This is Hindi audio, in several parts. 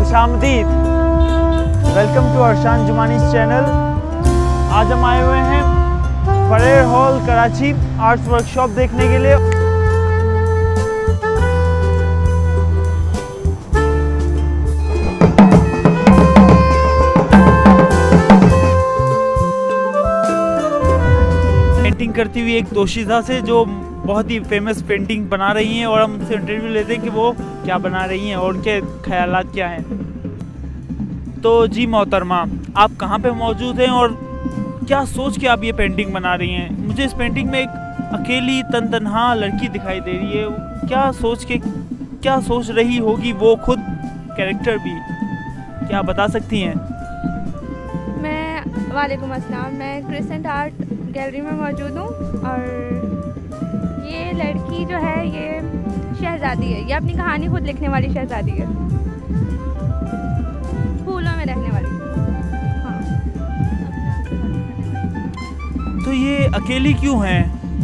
खुशामदीद। Welcome to Arshan Jumani's channel. आज हम आए हुए हैं Frere hall Karachi arts workshop देखने के लिए। पेंटिंग करती हुई एक तोशीज़ा से जो बहुत ही फेमस पेंटिंग बना रही हैं, और हम उनसे इंटरव्यू लेते हैं कि वो क्या बना रही हैं और उनके ख्यालात क्या हैं। तो जी मोहतरमा, आप कहाँ पे मौजूद हैं और क्या सोच के आप ये पेंटिंग बना रही हैं? मुझे इस पेंटिंग में एक अकेली तनहा लड़की दिखाई दे रही है। क्या सोच रही होगी वो खुद, कैरेक्टर भी, क्या बता सकती हैं? वालेकुम अस्सलाम। मैं क्रिसेंट आर्ट गैलरी में मौजूद हूँ और ये लड़की जो है ये शहज़ादी है। ये अपनी कहानी खुद लिखने वाली शहज़ादी है, फूलों में रहने वाली। हाँ। तो ये अकेली क्यों हैं?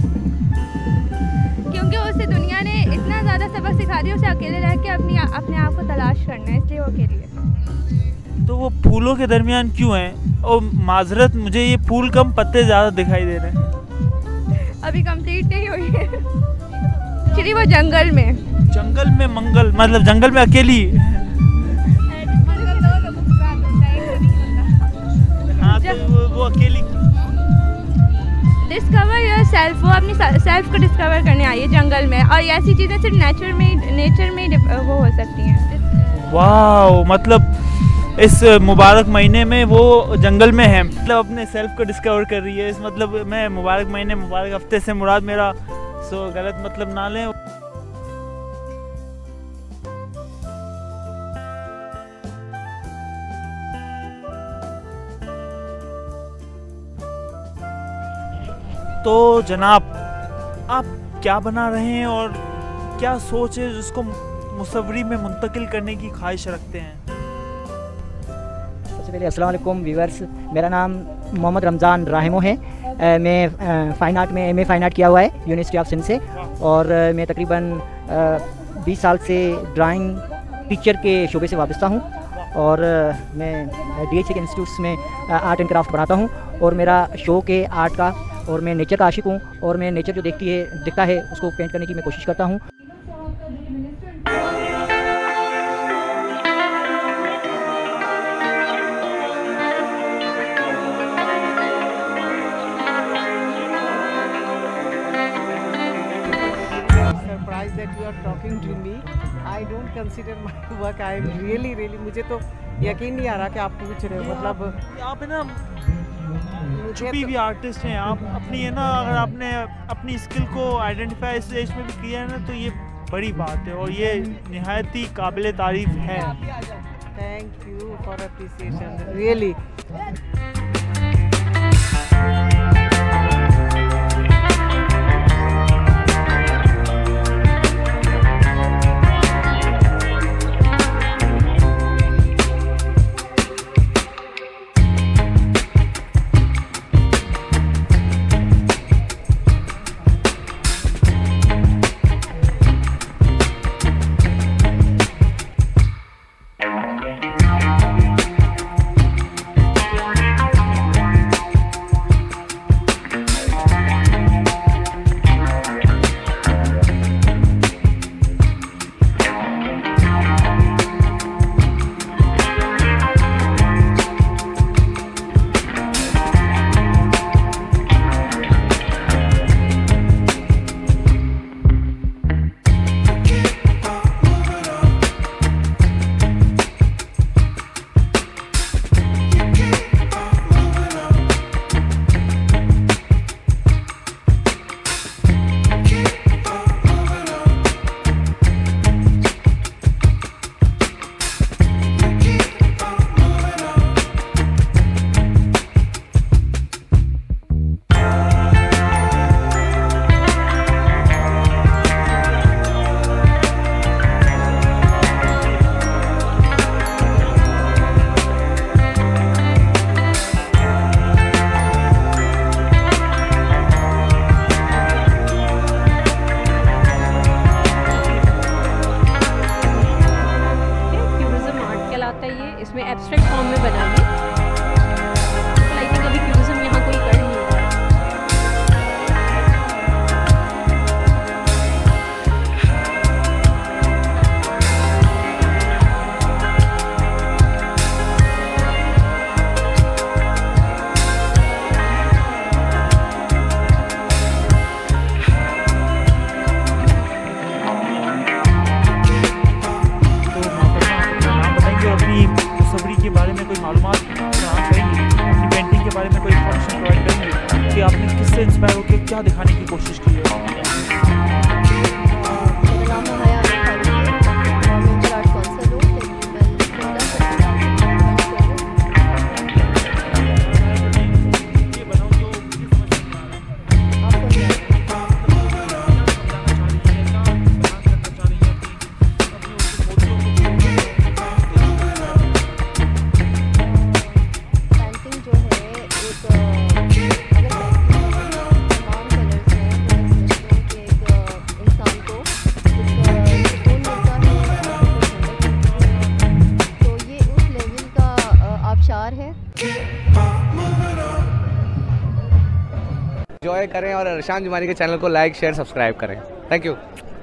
क्योंकि उसे दुनिया ने इतना ज़्यादा सबक सिखा दिया, उसे अकेले रह के अपने आप को तलाश करना है, इसलिए वो अकेली है। तो वो फूलों के दरमियान क्यों हैं? और माजरत, मुझे ये फूल कम पत्ते ज़्यादा दिखाई दे रहे हैं। अभी कंप्लीट नहीं हुई है। एक्चुअली वो जंगल में मंगल, मतलब जंगल में अकेली। हाँ, तो वो अकेली। डिस्कवर योर सेल्फ, वो अपनी सेल्फ को डिस्कवर करने आई है जंगल में, और ऐसी चीज़ें सिर्फ नेचर में वो हो सकती हैं। वाह, मतलब इस मुबारक महीने में वो जंगल में है, मतलब अपने सेल्फ को डिस्कवर कर रही है। इस मतलब मैं मुबारक महीने, मुबारक हफ्ते से मुराद मेरा गलत मतलब ना लें। तो जनाब, आप क्या बना रहे हैं और क्या सोच है जिसको मुसव्वरी में मुंतकिल करने की ख्वाहिश रखते हैं? सबसे पहले अस्सलाम वालेकुम व्यूअर्स, मेरा नाम मोहम्मद रमज़ान राहिमो है। मैं फ़ाइन आर्ट में MA फ़ाइन आर्ट किया हुआ है यूनिवर्सिटी ऑफ सिंध से, और मैं तकरीबन 20 साल से ड्राइंग टीचर के शोबे से वाबस्ता हूँ, और मैं DHC के इंस्टीट्यूट्स में आर्ट एंड क्राफ्ट पढ़ाता हूँ। और मेरा शौक़ है आर्ट का, और मैं नेचर का आशिक हूँ, और मैं नेचर जो दिखता है उसको पेंट करने की मैं कोशिश करता हूँ। That you are talking to me, I don't consider my work. I am really मुझे तो यकीन नहीं आ रहा कि आप पूछ रहे हो। मतलब आप है ना छुपी हुई आर्टिस्ट हैं आप। अपनी है ना, अगर आपने अपनी स्किल को आइडेंटिफाई इस एज में भी किया है ना, तो ये बड़ी बात है और ये निहायत ही काबिल तारीफ है। Thank you for appreciation, really. Provide करेंगे कि आपने किससे इंस्पायर होकर क्या दिखाने की कोशिश की है? मेरा नाम है हया अली फारूकी और मैं इंटर आर्ट कौंसल हूँ। एंजॉय करें और अर्शान जुमानी के चैनल को लाइक शेयर सब्सक्राइब करें। Thank you.